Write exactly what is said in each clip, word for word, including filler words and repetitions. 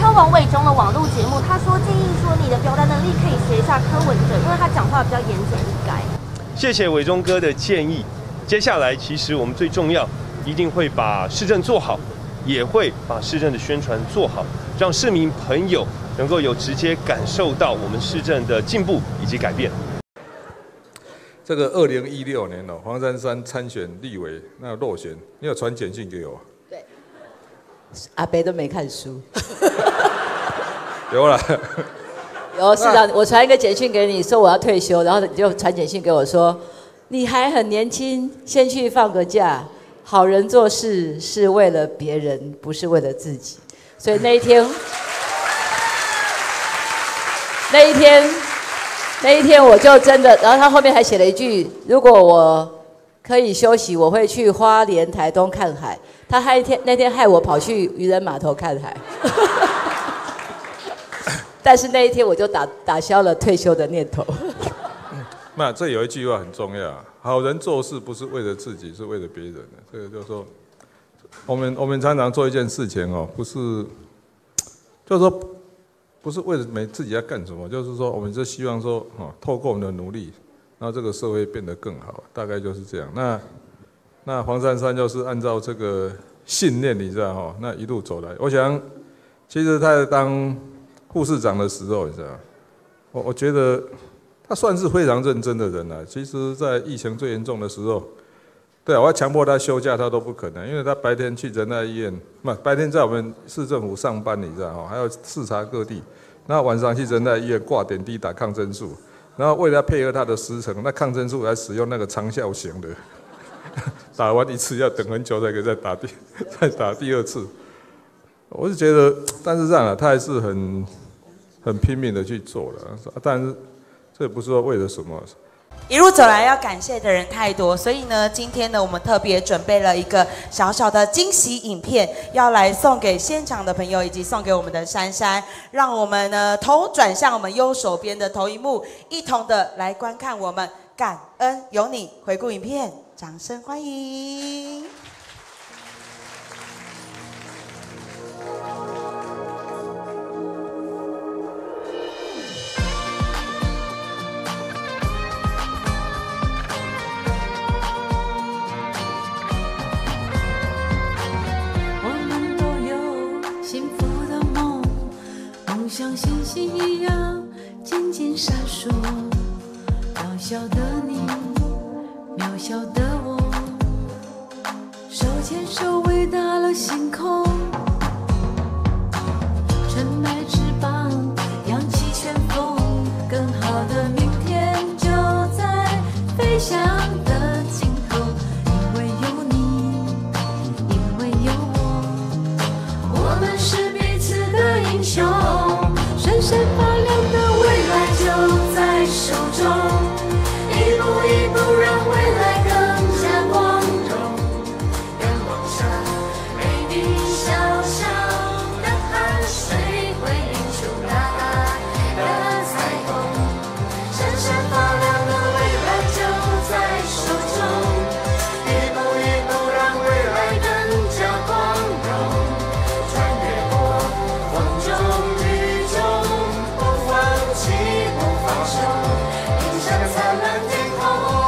说王伟忠的网络节目，他说建议说你的表达能力可以学一下柯文哲，因为他讲话比较言简意赅。 谢谢伟忠哥的建议。接下来，其实我们最重要，一定会把市政做好，也会把市政的宣传做好，让市民朋友能够有直接感受到我们市政的进步以及改变。 这个二零一六年哦，黄珊珊参选立委，那落选，你有传简讯给我？ 对，阿北都没看书。 有啦。 有市长，我传一个简讯给你，说我要退休，然后你就传简讯给我说，你还很年轻，先去放个假。好人做事是为了别人，不是为了自己。所以那一天，那一天，那一天我就真的，然后他后面还写了一句：如果我可以休息，我会去花莲、台东看海。他害天那天害我跑去渔人码头看海。但是那一天我就打打消了退休的念头。 那这有一句话很重要，好人做事不是为了自己，是为了别人的。这个就是说，我们我们常常做一件事情哦，不是，就是说，不是为了每自己要干什么，就是说，我们就希望说，哦，透过我们的努力，然后这个社会变得更好，大概就是这样。那那黄珊珊就是按照这个信念，你知道哈，那一路走来，我想，其实他在当副市长的时候，你知道，我我觉得他算是非常认真的人了。其实，在疫情最严重的时候，对啊，我要强迫他休假，他都不可能，因为他白天去仁爱医院，不，白天在我们市政府上班，你知道哈，还要视察各地，然后晚上去仁爱医院挂点滴、打抗生素，然后为了配合他的时程，那抗生素还使用那个长效型的，打完一次要等很久才可以再打第再打第二次。我是觉得，但是这样啊，他还是很很拼命的去做了，但是这也不是说为了什么。 一路走来要感谢的人太多，所以呢，今天呢，我们特别准备了一个小小的惊喜影片，要来送给现场的朋友，以及送给我们的珊珊。让我们呢头转向我们右手边的投影幕，一同的来观看我们感恩有你回顾影片，掌声欢迎。 像星星一样静静闪烁，渺小的你，渺小的我，手牵手伟大了星空，撑开翅膀，扬起旋风，更好的明天就在飞翔的尽头，因为有你，因为有我，我们是彼此的英雄。闪闪发亮的未来就在手中，一步一步让未来更加光荣。阳光下，每滴小小的汗水会映出大大的彩虹。闪闪发亮的未来就在手中，一步一步让未来更加光荣。穿越过风中。不放手，迎向灿烂天空。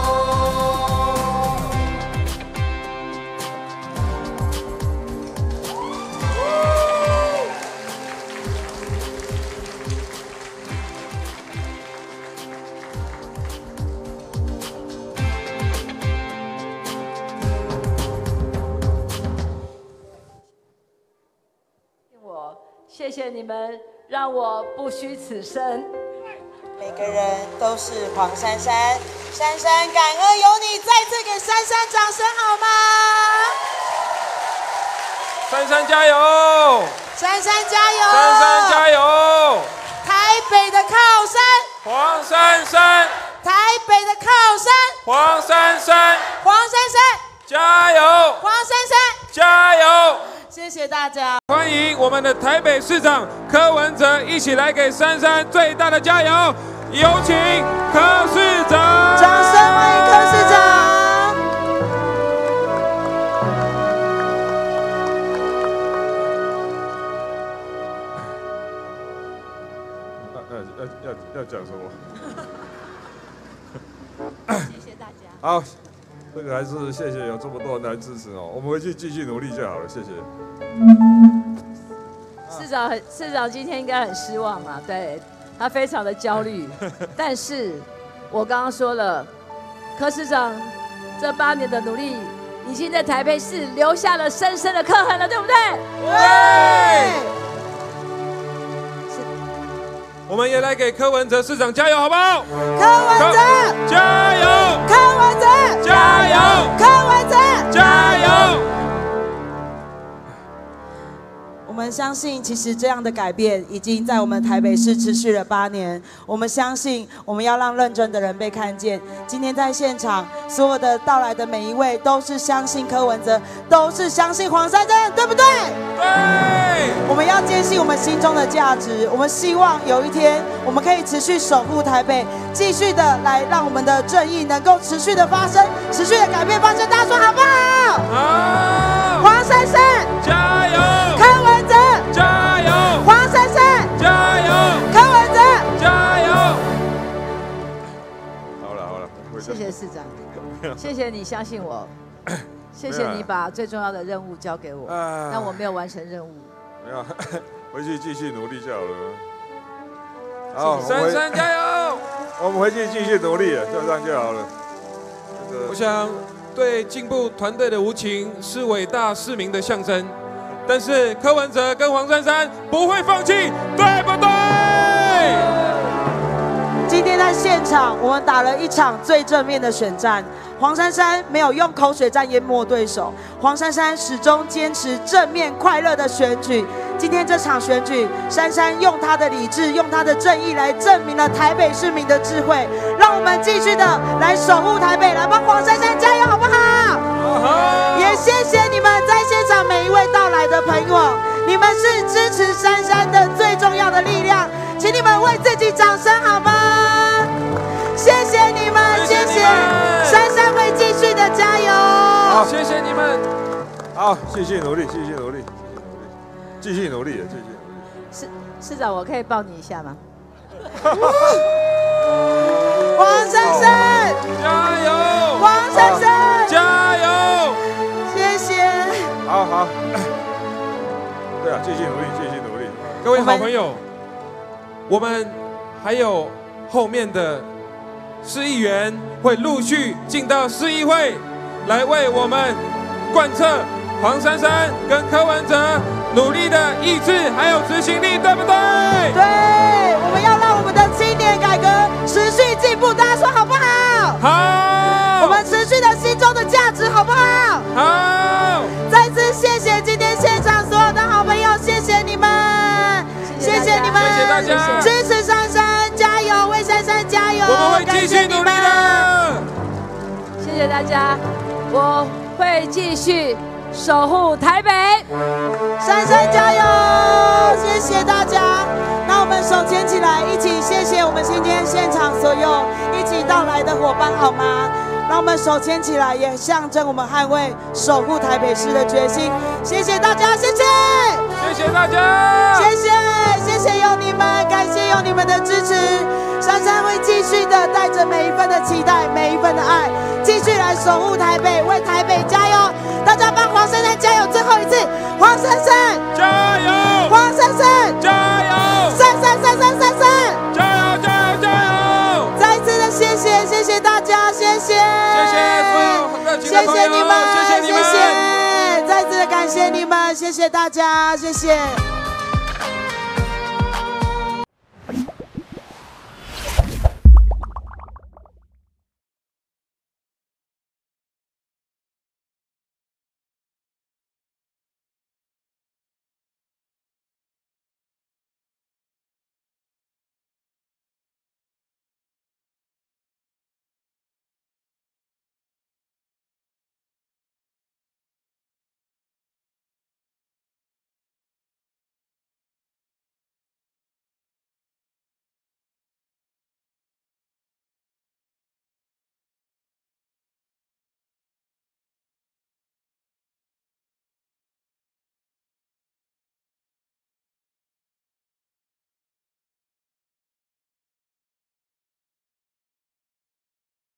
我谢谢你们，让我不虚此生。 每个人都是黄珊珊，珊珊感恩有你，再次给珊珊掌声好吗？ 珊珊加油！ 珊珊加油！ 珊珊加油！ 台北的靠山， 黄珊珊； 台北的靠山， 黄珊珊； 黄珊珊加油！ 黄珊珊加油！ 谢谢大家。 欢迎我们的台北市长柯文哲一起来给珊珊最大的加油，有请柯市长， 掌声欢迎柯市长。 要要要讲什么？ 谢谢大家。 好，这个还是谢谢有这么多人来支持哦，我们回去继续努力就好了，谢谢。 市长很，市长今天应该很失望嘛，对他非常的焦虑。但是，我刚刚说了，柯市长这八年的努力，已经在台北市留下了深深的刻痕了，对不对？ 对。我们也来给柯文哲市长加油，好不好？ 柯文哲加油！ 柯文哲加油！ 柯文哲加油！ 我们相信，其实这样的改变已经在我们台北市持续了八年。我们相信，我们要让认真的人被看见。今天在现场，所有的到来的每一位，都是相信柯文哲，都是相信黄珊珊，对不对？ 对。 我们要坚信我们心中的价值。我们希望有一天，我们可以持续守护台北，继续的来让我们的正义能够持续的发生，持续的改变发生。大家说好不好？ 好。 黄珊珊， 加油！ 柯文哲， 加油！ 黄珊珊， 加油！ 柯文哲， 加油！ 好了好了， 谢谢市长，谢谢你相信我，谢谢你把最重要的任务交给我，但我没有完成任务。 没有，回去继续努力就好了。好， 珊珊加油！ 我们回去继续努力，就这样就好了。 我想，对进步团队的无情是伟大市民的象征，但是柯文哲跟黄珊珊不会放弃，对不对？ 今天在现场，我们打了一场最正面的选战。黄珊珊没有用口水战淹没对手，黄珊珊始终坚持正面快乐的选举。今天这场选举，珊珊用她的理智，用她的正义来证明了台北市民的智慧。让我们继续的来守护台北，来帮黄珊珊加油，好不好？也谢谢你们在现场每一位到来的朋友，你们是支持珊珊的最重要的力量，请你们为自己掌声好吗？谢谢你们，谢谢，珊珊会继续的加油。 好，谢谢你们。 好，继续努力，继续努力，继续努力，继续努力。 市市长，我可以抱你一下吗？ 黄珊珊， 加油！ 黄珊珊， 加油！ 谢谢。 好好，对啊，继续努力，继续努力。 各位好朋友，我们还有后面的市议员会陆续进到市议会，来为我们贯彻黄珊珊跟柯文哲努力的意志还有执行力，对不对？ 对，我们要让我们的青年改革持续进步，大家说好不好？ 好。 我们持续的心中的价值，好不好？ 好。 再次谢谢今天现场所有的好朋友，谢谢你们，谢谢你们， 谢谢大家， 支持珊珊，加油，为珊珊加油， 我们会继续努力的。 谢谢大家，我会继续守护台北， 珊珊加油！谢谢大家。那我们手牵起来，一起谢谢我们今天现场所有一起到来的伙伴，好吗？让我们手牵起来，也象征我们捍卫、守护台北市的决心。谢谢大家，谢谢， 谢谢大家， 谢谢，谢谢有你们，感谢有你们的支持。珊珊会继续的带着每一份的期待，每一份的爱，继续来守护台北，为台北加油！大家帮黄珊珊加油！最后一次，黄珊珊加油！ 黄珊珊加油！ 珊珊珊珊珊珊加油加油加油！ 再一次的谢谢，谢谢大家，谢谢， 谢谢所有热情的朋友， 谢谢你们， 谢谢你们， 谢谢，再次的感谢你们，谢谢大家，谢谢。